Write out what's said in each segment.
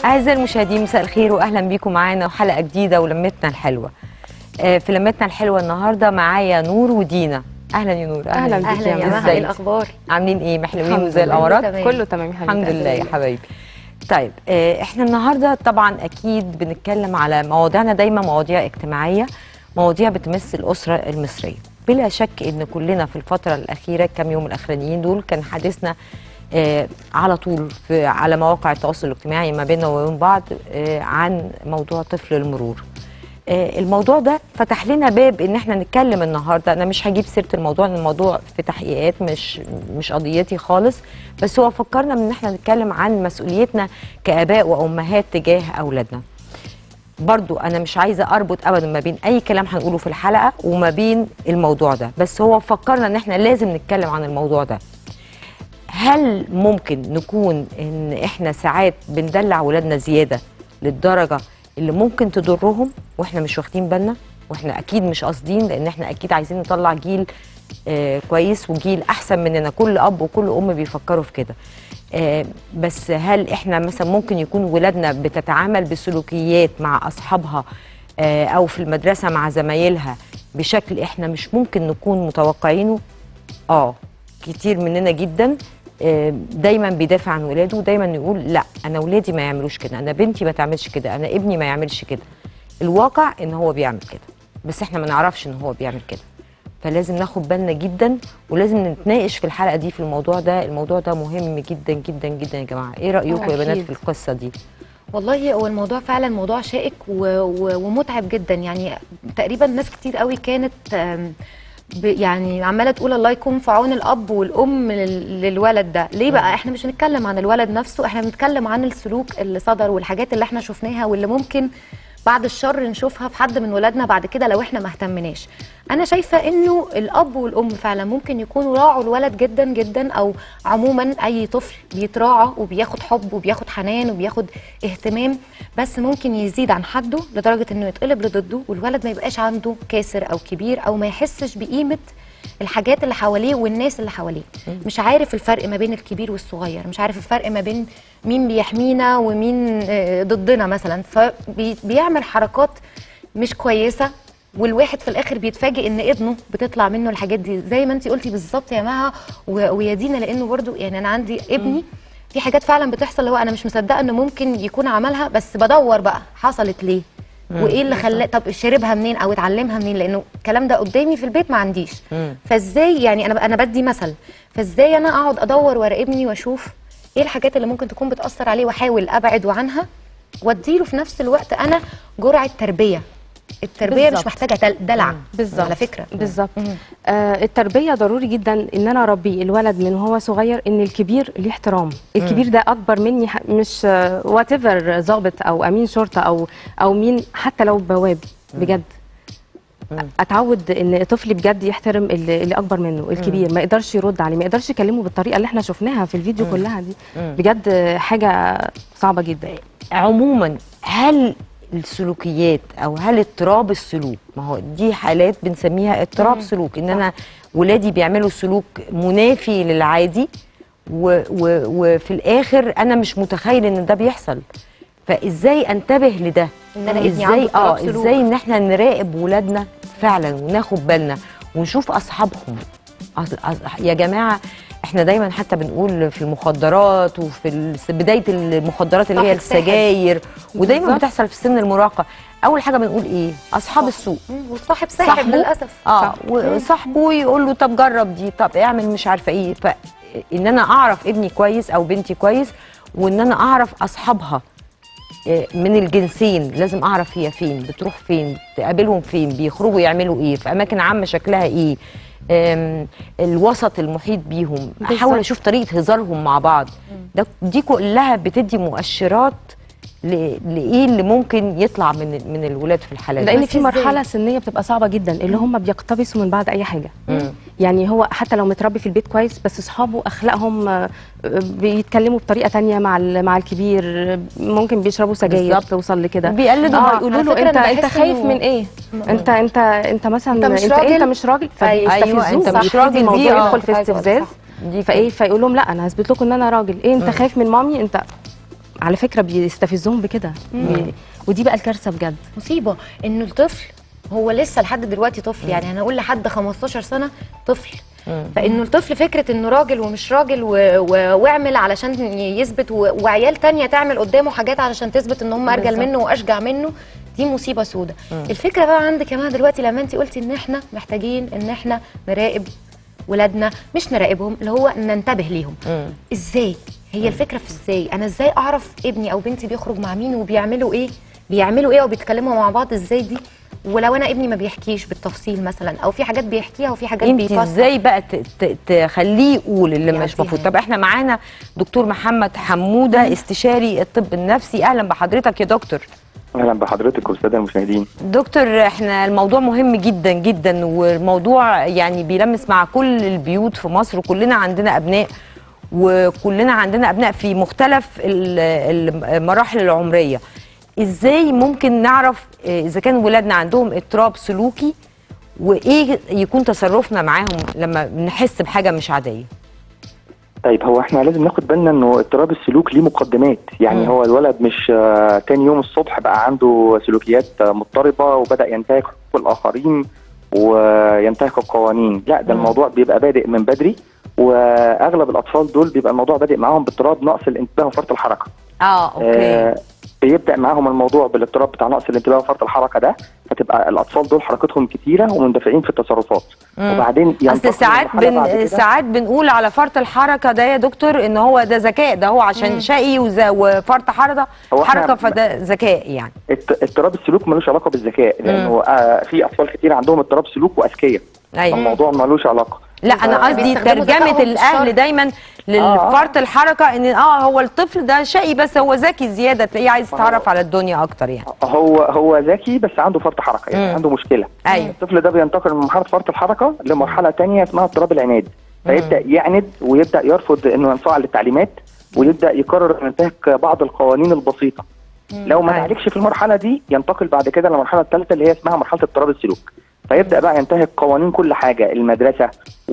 أعزائي المشاهدين، مساء الخير واهلا بيكم معانا وحلقه جديده ولمتنا الحلوه. في لمتنا الحلوه النهارده معايا نور ودينا. اهلا يا نور. اهلا بيك يا مها، ايه الاخبار؟ عاملين ايه؟ محلوين وزي القمرات؟ كله تمام يا حبيبتي. الحمد لله يا حبايبي. طيب احنا النهارده طبعا اكيد بنتكلم على مواضيعنا دايما مواضيع اجتماعيه، مواضيع بتمس الاسره المصريه. بلا شك ان كلنا في الفتره الاخيره كام يوم الاخرانيين دول كان حديثنا على طول على مواقع التواصل الاجتماعي ما بيننا وبين بعض عن موضوع طفل المرور. الموضوع ده فتح لنا باب ان احنا نتكلم النهارده. انا مش هجيب سيره الموضوع لان الموضوع في تحقيقات مش قضيتي خالص، بس هو فكرنا ان احنا نتكلم عن مسؤوليتنا كاباء وامهات تجاه اولادنا. برضو انا مش عايزه اربط ابدا ما بين اي كلام هنقوله في الحلقه وما بين الموضوع ده، بس هو فكرنا ان احنا لازم نتكلم عن الموضوع ده. هل ممكن نكون ان احنا ساعات بندلع ولادنا زياده للدرجه اللي ممكن تضرهم واحنا مش واخدين بالنا، واحنا اكيد مش قاصدين، لان احنا اكيد عايزين نطلع جيل كويس وجيل احسن مننا. كل اب وكل ام بيفكروا في كده. بس هل احنا مثلا ممكن يكون ولادنا بتتعامل بسلوكيات مع اصحابها او في المدرسه مع زمايلها بشكل احنا مش ممكن نكون متوقعينه؟ كتير مننا جدا دايما بيدافع عن ولاده ودايما يقول لا انا ولادي ما يعملوش كده، انا بنتي ما تعملش كده، انا ابني ما يعملش كده. الواقع ان هو بيعمل كده، بس احنا ما نعرفش ان هو بيعمل كده. فلازم ناخد بالنا جدا ولازم نتناقش في الحلقه دي في الموضوع ده. الموضوع ده مهم جدا جدا جدا يا جماعه. ايه رايكم يا بنات في القصه دي؟ والله هو الموضوع فعلا موضوع شائك ومتعب جدا. يعني تقريبا ناس كتير قوي كانت يعني عماله تقول الله يكون في عون الاب والام للولد ده. ليه بقى؟ احنا مش بنتكلم عن الولد نفسه، احنا بنتكلم عن السلوك اللي صدر والحاجات اللي احنا شفناها واللي ممكن بعد الشر نشوفها في حد من ولادنا بعد كده لو احنا ما اهتمناش. انا شايفه انه الاب والام فعلا ممكن يكونوا راعوا الولد جدا جدا، او عموما اي طفل بيتراعى وبياخد حب وبياخد حنان وبياخد اهتمام، بس ممكن يزيد عن حده لدرجه انه يتقلب لضده والولد ما يبقاش عنده كاسر او كبير او ما يحسش بقيمه الحاجات اللي حواليه والناس اللي حواليه. مش عارف الفرق ما بين الكبير والصغير، مش عارف الفرق ما بين مين بيحمينا ومين ضدنا مثلا، فبيعمل حركات مش كويسه والواحد في الاخر بيتفاجئ ان ابنه بتطلع منه الحاجات دي زي ما انت قلتي بالظبط يا مها ويا دينا. لانه برضو يعني انا عندي ابني في حاجات فعلا بتحصل اللي هو انا مش مصدقه انه ممكن يكون عملها، بس بدور بقى حصلت ليه وايه اللي خلاه، طب شربها منين او اتعلمها منين، لانه الكلام ده قدامي في البيت ما عنديش. فازاي يعني انا بدي مثل، فازاي انا اقعد ادور ورا ابني واشوف ايه الحاجات اللي ممكن تكون بتاثر عليه واحاول ابعد عنها واديله في نفس الوقت انا جرعه تربيه. التربيه بالزبط. مش محتاجه دلع على فكره. بالظبط. التربيه ضروري جدا ان انا اربي الولد من وهو صغير ان الكبير ليه احترام. الكبير ده اكبر مني، مش وات ايفر ضابط او امين شرطه او مين، حتى لو بواب بجد. اتعود ان طفلي بجد يحترم اللي اكبر منه. الكبير ما يقدرش يرد عليه، ما يقدرش يكلمه بالطريقه اللي احنا شفناها في الفيديو كلها دي. بجد حاجه صعبه جدا. عموما هل السلوكيات او هل اضطراب السلوك، ما هو دي حالات بنسميها اضطراب سلوك، ان انا ولادي بيعملوا سلوك منافي للعادي وفي الاخر انا مش متخيل ان ده بيحصل. فازاي انتبه لده؟ ان انا ابني عنده اضطراب سلوك. ازاي ان احنا نراقب ولادنا فعلا وناخد بالنا ونشوف اصحابهم. يا جماعه احنا دايما حتى بنقول في المخدرات وفي بدايه المخدرات اللي هي السجاير، ودايما بتحصل في سن المراهقه. اول حاجه بنقول ايه؟ اصحاب السوق. والصاحب ساحب للاسف. وصاحبه يقول له طب جرب دي، طب اعمل مش عارفه ايه. فان انا اعرف ابني كويس او بنتي كويس، وان انا اعرف اصحابها من الجنسين. لازم اعرف هي فين، بتروح فين، تقابلهم فين، بيخرجوا يعملوا ايه، في اماكن عامه شكلها ايه، الوسط المحيط بيهم. احاول اشوف طريقه هزارهم مع بعض. دي كلها بتدي مؤشرات لايه اللي ممكن يطلع من الولاد في الحالات دي. لان في مرحله سنيه بتبقى صعبه جدا اللي هم بيقتبسوا من بعد اي حاجه. يعني هو حتى لو متربي في البيت كويس بس اصحابه اخلاقهم بيتكلموا بطريقه تانية مع الكبير، ممكن بيشربوا سجاير توصل لكده، بيقلدوا يقولوا له انت خايف من ايه؟ انت مثلا انت مش راجل، فبيستفزوه. انت مش راجل، الموضوع يدخل في استفزاز. فايه فيقول لهم لا انا هثبت لكم ان انا راجل. ايه انت خايف من مامي؟ انت على فكره بيستفزهم بكده. ودي بقى الكارثه بجد. مصيبه انه الطفل هو لسه لحد دلوقتي طفل، يعني انا اقول لحد 15 سنه طفل. فانه الطفل فكره انه راجل ومش راجل واعمل علشان يثبت، وعيال تانية تعمل قدامه حاجات علشان تثبت ان هم ارجل منه واشجع منه، دي مصيبه سودة. الفكره بقى عندك كمان دلوقتي لما انت قلتي ان احنا محتاجين ان احنا نراقب ولادنا، مش نراقبهم، اللي هو ننتبه ليهم. ازاي؟ هي الفكره في ازاي، انا ازاي اعرف ابني او بنتي بيخرج مع مين وبيعملوا ايه وبيتكلموا مع بعض ازاي دي. ولو انا ابني ما بيحكيش بالتفصيل مثلا، او في حاجات بيحكيها وفي حاجات بيفصل، ازاي بقى تخليه يقول اللي مش مفروض؟ طب احنا معانا دكتور محمد حموده استشاري الطب النفسي. اهلا بحضرتك يا دكتور. اهلا بحضرتك والساده المشاهدين. دكتور، احنا الموضوع مهم جدا جدا، والموضوع يعني بيلمس مع كل البيوت في مصر، وكلنا عندنا ابناء، وكلنا عندنا ابناء في مختلف المراحل العمريه. ازاي ممكن نعرف اذا كان ولادنا عندهم اضطراب سلوكي، وايه يكون تصرفنا معاهم لما بنحس بحاجه مش عاديه؟ طيب، هو احنا لازم ناخد بالنا انه اضطراب السلوك ليه مقدمات. يعني هو الولد مش تاني يوم الصبح بقى عنده سلوكيات مضطربه وبدا ينتهك حقوق الاخرين وينتهك القوانين. لا، ده الموضوع بيبقى بادئ من بدري، واغلب الاطفال دول بيبقى الموضوع بادئ معاهم باضطراب نقص الانتباه وفرط الحركه. اوكي. بيبدا معاهم الموضوع بالاضطراب بتاع نقص الانتباه وفرط الحركه ده، فتبقى الاطفال دول حركتهم كتيره ومندفعين في التصرفات. وبعدين اصل ساعات بنقول على فرط الحركه ده يا دكتور ان هو ده ذكاء، ده هو عشان شقي وفرط حركه فده ذكاء. يعني اضطراب السلوك ملوش علاقه بالذكاء، لانه في اطفال كتير عندهم اضطراب سلوك واذكياء. أيوة. الموضوع ملوش علاقه. لا، انا قصدي ترجمه الاهل دايما للفرط الحركه ان هو الطفل ده شقي بس هو ذكي زياده، تلاقيه عايز يتعرف على الدنيا اكتر. يعني هو ذكي بس عنده فرط حركه، يعني عنده مشكله. أيوة. الطفل ده بينتقل من مرحله فرط الحركه لمرحله ثانيه اسمها اضطراب العناد، فيبدا يعند ويبدا يرفض انه ينفعل للتعليمات، ويبدا يقرر انه ينتهك بعض القوانين البسيطه. لو ما تعالجش في المرحله دي ينتقل بعد كده للمرحله الثالثه اللي هي اسمها مرحله اضطراب السلوك، فيبدا بقى ينتهك قوانين كل حاجه، المدرسه،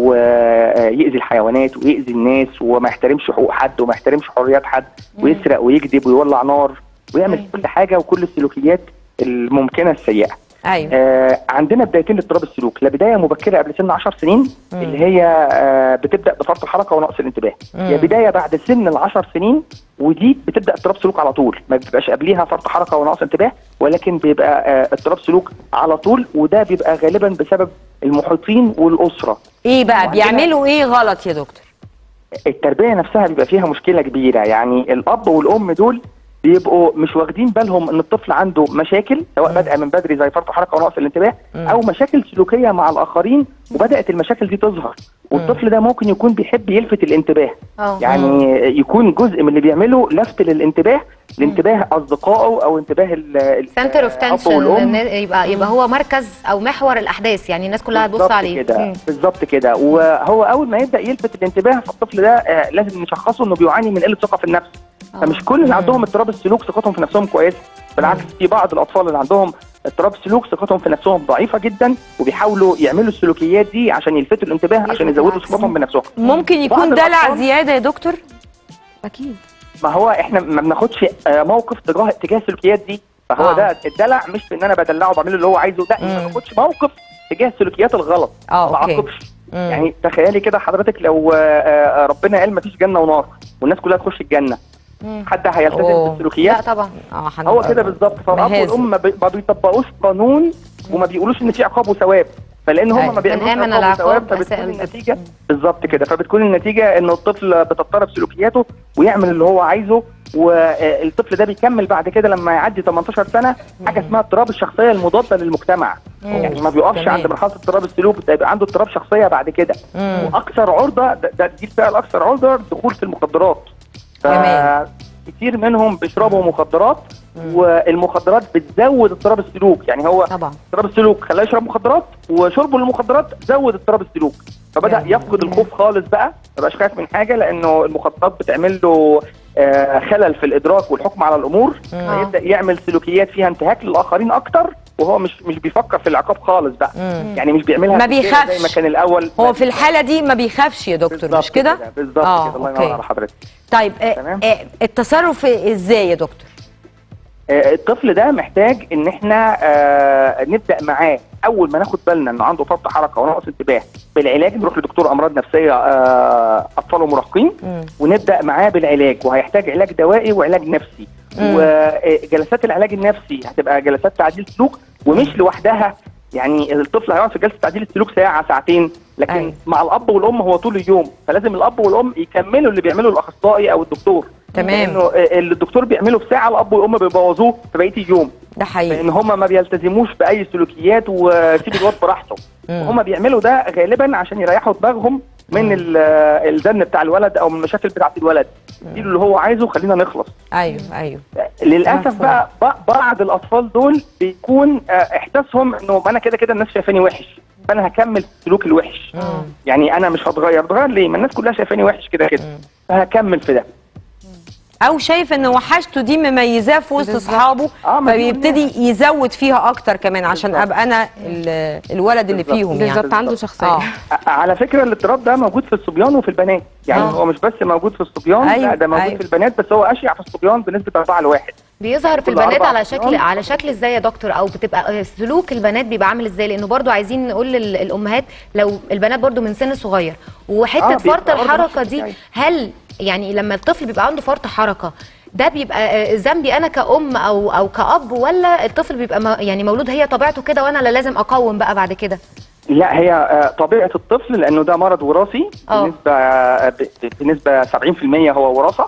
ويأذي الحيوانات ويأذي الناس، وما يحترمش حقوق حد وما يحترمش حريات حد، ويسرق ويكذب ويولع نار ويعمل كل حاجه وكل السلوكيات الممكنه السيئه. ايوه. عندنا بدايتين لاضطراب السلوك، لا بدايه مبكره قبل سن 10 سنين اللي هي بتبدا بفرط الحركه ونقص الانتباه، يا بدايه بعد سن ال10 سنين ودي بتبدا اضطراب سلوك على طول، ما بتبقاش قبليها فرط حركه ونقص انتباه، ولكن بيبقى اضطراب سلوك على طول، وده بيبقى غالبا بسبب المحيطين والاسره. ايه بقى بيعملوا ايه غلط يا دكتور؟ التربيه نفسها بيبقى فيها مشكله كبيره، يعني الاب والام دول بيبقوا مش واخدين بالهم ان الطفل عنده مشاكل، سواء بدأ من بدري زي فرط حركه ونقص الانتباه، او مشاكل سلوكيه مع الاخرين وبدات المشاكل دي تظهر، والطفل ده ممكن يكون بيحب يلفت الانتباه. يعني يكون جزء من اللي بيعمله لفت للانتباه، لانتباه اصدقائه او انتباه سنتر اوف تنشن، يبقى هو مركز او محور الاحداث، يعني الناس كلها هتبص عليه. بالظبط كده. وهو اول ما يبدا يلفت الانتباه فالطفل ده لازم نشخصه انه بيعاني من قله ثقه في النفس. فمش كل اللي عندهم اضطراب السلوك ثقتهم في نفسهم كويسه، بالعكس في بعض الاطفال اللي عندهم اضطراب سلوك ثقتهم في نفسهم ضعيفه جدا، وبيحاولوا يعملوا السلوكيات دي عشان يلفتوا الانتباه عشان يزودوا ثقتهم بنفسهم. ممكن يكون دلع زياده يا دكتور؟ اكيد. ما هو احنا ما بناخدش موقف تجاه السلوكيات دي، فهو ده الدلع مش في ان انا بدلعه وبعمل اللي هو عايزه، لا، ما باخدش موقف تجاه السلوكيات الغلط، ما بعاقبش. يعني تخيلي كده حضرتك لو ربنا قال ما فيش جنه ونار والناس كلها تخش الجنه، حد هيلتزم بالسلوكيات؟ لا طبعا. هو كده بالظبط. فالاب والام ما بيطبقوش قانون وما بيقولوش ان في عقاب وثواب، فلان هم ما بيعملوش عقاب وثواب فبتكون النتيجه بالظبط كده، فبتكون النتيجه ان الطفل بتضطرب سلوكياته ويعمل اللي هو عايزه، والطفل ده بيكمل بعد كده لما يعدي 18 سنه حاجه اسمها اضطراب الشخصيه المضاده للمجتمع. يعني ما بيقفش عند مرحله اضطراب السلوك، ده يبقى عنده اضطراب شخصيه بعد كده. واكثر عرضه دي الفئه الاكثر عرضه دخول في المخدرات. كتير منهم بيشربوا مخدرات، والمخدرات بتزود اضطراب السلوك. يعني هو اضطراب السلوك خلاه يشرب مخدرات، وشربه للمخدرات زود اضطراب السلوك، فبدأ يفقد الخوف خالص بقى، ما بقاش خايف من حاجه، لانه المخدرات بتعمل له خلل في الادراك والحكم على الامور، فيبدا يعمل سلوكيات فيها انتهاك للاخرين اكتر، وهو مش بيفكر في العقاب خالص بقى. يعني مش بيعملها ما بيخافش زي ما كان الاول. هو في الحاله دي ما بيخافش يا دكتور، مش كده؟ بالظبط كده، الله ينور على حضرتك. طيب التصرف ازاي يا دكتور؟ الطفل ده محتاج ان احنا نبدا معاه اول ما ناخد بالنا انه عنده فرط حركه ونقص انتباه بالعلاج، نروح لدكتور امراض نفسيه اطفال ومراهقين ونبدا معاه بالعلاج، وهيحتاج علاج دوائي وعلاج نفسي. وجلسات العلاج النفسي هتبقى جلسات تعديل سلوك ومش لوحدها. يعني الطفل هيقعد في جلسه تعديل السلوك ساعه ساعتين، لكن مع الاب والام هو طول اليوم، فلازم الاب والام يكملوا اللي بيعمله الاخصائي او الدكتور. تمام. لانه اللي الدكتور بيعمله في ساعه الاب والام بيبوظوه في بقيه اليوم. ده حقيقي. لان هم ما بيلتزموش باي سلوكيات وسيب الواد براحته. وهم بيعملوا ده غالبا عشان يريحوا دماغهم من الزن بتاع الولد او من المشاكل بتاعه الولد. دي اللي هو عايزه، خلينا نخلص. ايوه للاسف بقى بعض الاطفال دول بيكون احساسهم انه انا كده كده الناس شايفاني وحش، فانا هكمل السلوك الوحش. يعني انا مش هتغير ليه؟ ما الناس كلها شايفاني وحش كده كده، فهكمل في ده. او شايف ان وحشته دي مميزاه في وسط اصحابه، فبيبتدي يزود فيها اكتر كمان عشان ابقى انا الولد اللي فيهم. يعني بالظبط، عنده شخصيه. على فكره الاضطراب ده موجود في الصبيان وفي البنات، يعني هو مش بس موجود في الصبيان، لا ده موجود في البنات، بس هو اشيع في الصبيان بنسبه 4-1. بيظهر في البنات على شكل ازاي يا دكتور؟ او بتبقى سلوك البنات بيبقى عامل ازاي؟ لانه برضو عايزين نقول للامهات لو البنات برضو من سن صغير وحته فرط الحركه دي، هل يعني لما الطفل بيبقى عنده فرط حركه ده بيبقى ذنبي انا كأم او كأب، ولا الطفل بيبقى يعني مولود هي طبيعته كده وانا اللي لازم اقوم بقى بعد كده؟ لا، هي طبيعه الطفل، لانه ده مرض وراثي بنسبه 70% هو وراثه.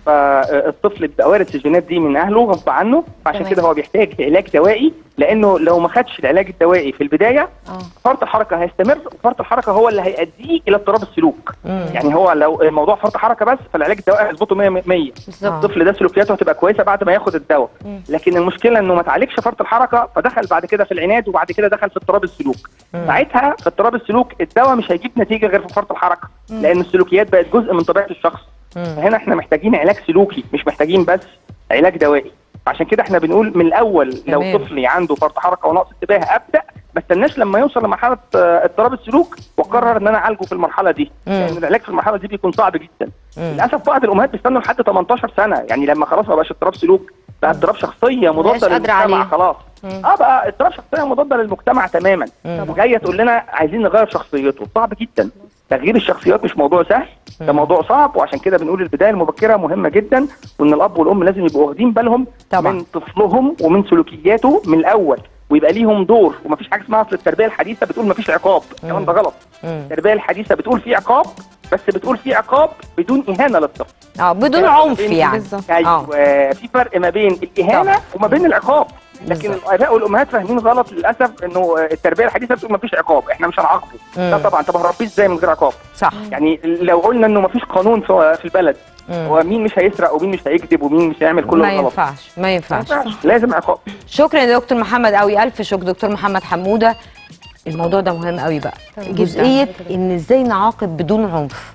فالطفل بيبقى وارث الجينات دي من اهله غصب عنه، فعشان كده هو بيحتاج علاج دوائي، لانه لو ما خدش العلاج الدوائي في البدايه فرط الحركه هيستمر، وفرط الحركه هو اللي هيؤديه الى اضطراب السلوك. يعني هو لو الموضوع فرط حركه بس، فالعلاج الدوائي هيظبطه 100%. الطفل ده سلوكياته هتبقى كويسه بعد ما ياخد الدواء، لكن المشكله انه ما تعالجش فرط الحركه، فدخل بعد كده في العناد، وبعد كده دخل في اضطراب السلوك. ساعتها في اضطراب السلوك الدواء مش هيجيب نتيجه غير في فرط الحركه، لان السلوكيات بقت جزء من طبيعه الشخص. فهنا احنا محتاجين علاج سلوكي، مش محتاجين بس علاج دوائي. عشان كده احنا بنقول من الاول لو طفلي عنده فرط حركه ونقص انتباه ابدا، ما استناش لما يوصل لمرحله اضطراب السلوك واقرر ان انا اعالجه في المرحله دي، لان العلاج في المرحله دي بيكون صعب جدا. للاسف بعض الامهات بيستنوا لحد 18 سنه، يعني لما خلاص ما بقاش اضطراب سلوك، بقى اضطراب شخصيه مضاده للمجتمع خلاص. بقى اضطراب شخصيه مضاده للمجتمع تماما، وجايه تقول لنا عايزين نغير شخصيته. صعب جدا، تغيير الشخصيات مش موضوع سهل، ده موضوع صعب. وعشان كده بنقول البدايه المبكره مهمه جدا، وان الاب والام لازم يبقوا واخدين بالهم من طفلهم ومن سلوكياته من الاول، ويبقى ليهم دور. ومفيش حاجه اسمها اصل التربيه الحديثه بتقول مفيش عقاب، الكلام ده غلط. التربيه الحديثه بتقول في عقاب، بس بتقول في عقاب بدون اهانه للطفل، بدون عنف. يعني ايوه، في فرق ما بين الاهانه وما بين العقاب. لكن الاباء والامهات فاهمين غلط للاسف، انه التربيه الحديثه بتقول مفيش عقاب، احنا مش هنعاقبه. لا طبعا، طب هنربيه ازاي من غير عقاب؟ صح. يعني لو قلنا انه مفيش قانون في البلد، ومين مش هيسرق ومين مش هيكذب ومين مش هيعمل كل الغلط، ما ينفعش لازم عقاب. شكرا يا دكتور محمد قوي، الف شكر دكتور محمد حموده. الموضوع ده مهم قوي بقى، جزئيه ان ازاي نعاقب بدون عنف.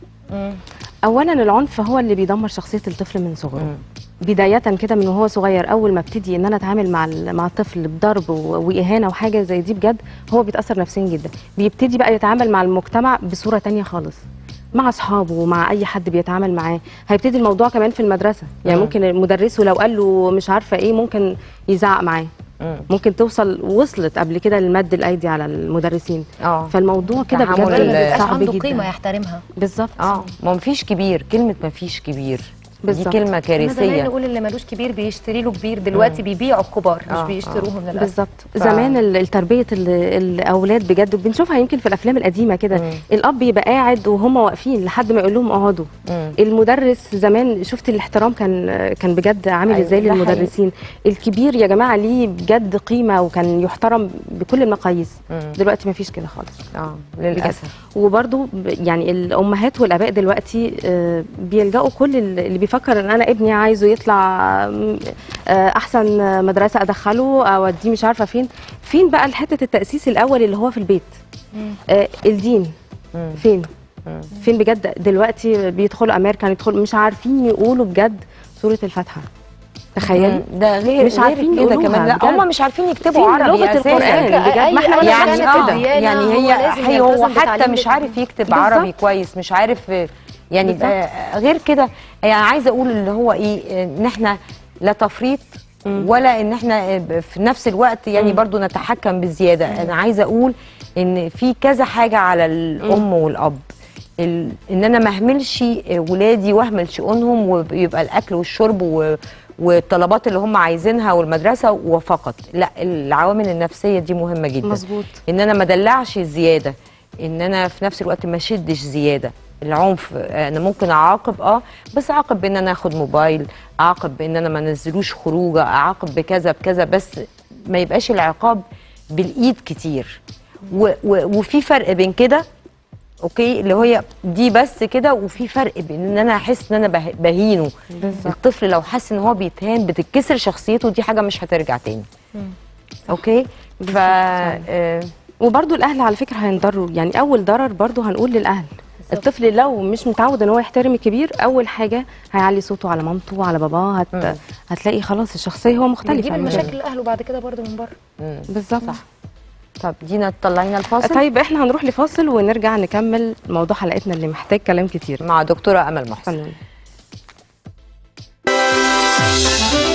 اولا العنف هو اللي بيدمر شخصيه الطفل من صغره، بدايه كده من وهو صغير. اول ما ابتدي ان انا اتعامل مع الطفل بضرب واهانه وحاجه زي دي، بجد هو بيتاثر نفسيا جدا، بيبتدي بقى يتعامل مع المجتمع بصوره تانية خالص، مع اصحابه ومع اي حد بيتعامل معاه. هيبتدي الموضوع كمان في المدرسه، يعني ممكن مدرسه لو قال له مش عارفه ايه ممكن يزعق معاه، ممكن وصلت قبل كده للمد الايدي على المدرسين. فالموضوع كده بجد صعب عنده جدا. قيمه يحترمها. بالظبط. ما فيش كبير، كلمه ما فيش كبير دي كلمه كارثيه. زمان نقول اللي مالوش كبير بيشتري له كبير، دلوقتي بيبيعوا الكبار مش بيشتروهم للاسف. بالظبط. زمان تربيه الاولاد بجد بنشوفها يمكن في الافلام القديمه كده، الاب يبقى قاعد وهم واقفين لحد ما يقول لهم اقعدوا. المدرس زمان شفت الاحترام كان بجد عامل ازاي للمدرسين. الكبير يا جماعه ليه بجد قيمه وكان يحترم بكل المقاييس. دلوقتي ما فيش كده خالص للاسف. وبرده يعني الامهات والاباء دلوقتي بيلجأوا كل اللي بيفكر ان انا ابني عايزه يطلع احسن مدرسه ادخله اوديه مش عارفه فين بقى حته التاسيس الاول اللي هو في البيت. الدين فين؟ فين بجد دلوقتي بيدخلوا امريكان، يدخلوا مش عارفين يقولوا بجد سوره الفاتحه. تخيل ده غير مش عارفين كده كمان، لا هم مش عارفين يكتبوا عربي لغه القران بجد. ما احنا يعني كده يعني هو حتى مش عارف يكتب عربي كويس، مش عارف يعني غير كده. يعني عايزه اقول اللي هو ايه، ان احنا لا تفريط ولا ان احنا في نفس الوقت يعني برضو نتحكم بزياده. انا عايزه اقول ان في كذا حاجه على الام والاب، ان انا ما اهملش ولادي واهمل شؤونهم، ويبقى الاكل والشرب والطلبات اللي هم عايزينها والمدرسه وفقط. لا، العوامل النفسيه دي مهمه جدا. مظبوط. ان انا ما ادلعش زياده، ان انا في نفس الوقت ما اشدش زياده. العنف انا ممكن اعاقب بس اعاقب بان انا اخد موبايل، اعاقب بان انا ما انزلوش خروجه، اعاقب بكذا بكذا، بس ما يبقاش العقاب بالايد كتير. وفي فرق بين كده اوكي اللي هي دي بس كده، وفي فرق بين ان انا احس ان انا بهينه. الطفل لو حس ان هو بيتهان بتتكسر شخصيته، دي حاجه مش هترجع تاني. اوكي ف وبرضو الاهل على فكره هينضروا. يعني اول ضرر برضو هنقول للاهل. الطفل لو مش متعود ان هو يحترم الكبير، اول حاجه هيعلي صوته على مامته وعلى باباه، هتلاقي خلاص الشخصيه هو مختلفه، بيجيب المشاكل لاهله بعد كده برضو من بره. بالظبط. طب دينا تطلعينا الفاصل. طيب احنا هنروح لفاصل ونرجع نكمل موضوع حلقتنا اللي محتاج كلام كتير مع دكتوره امل محسن.